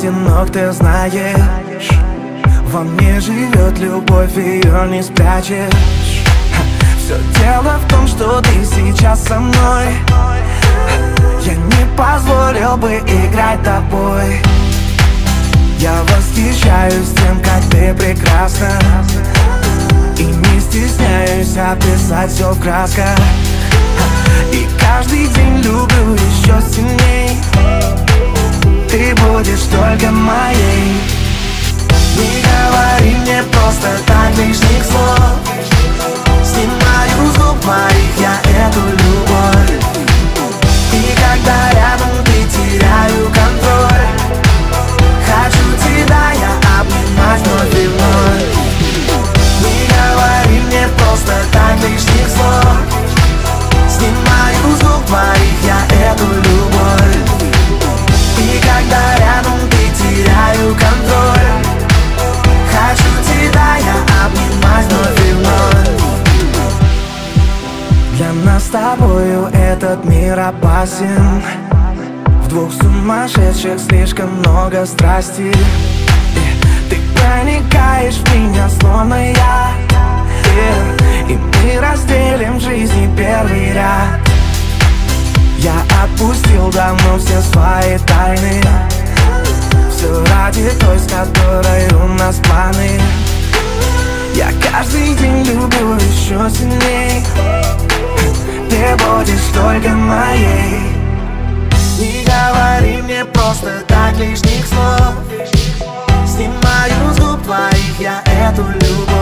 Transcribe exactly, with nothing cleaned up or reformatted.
одинок, ты знаешь. Во мне живет любовь, ее не спрячешь. Все дело в том, что ты сейчас со мной. Я не позволил бы играть тобой. Я восхищаюсь тем, как ты прекрасна, и не стесняюсь описать все в красках. И каждый день люблю еще сильней. Ты будешь только моей. Не говори мне просто так лишних слов. Снимаю с губ моих я эту любовь. И когда рядом ты, теряю контроль. Хочу тебя я обнимать вновь и вновь. Не говори мне просто так лишних слов. Снимаю с губ моих я эту любовь. И когда рядом ты, теряю контроль. Хочу тебя я обнимать вновь и вновь. Для нас с тобою этот мир опасен. В двух сумасшедших слишком много страсти. И ты проникаешь в меня, словно я. И мы разделим в жизни первый ряд. Я отпустил давно все свои тайны. Все ради той, с которой у нас планы. Я каждый день люблю еще сильней. Ты будешь только моей. Не говори мне просто так лишних слов. Снимаю с губ твоих я эту любовь.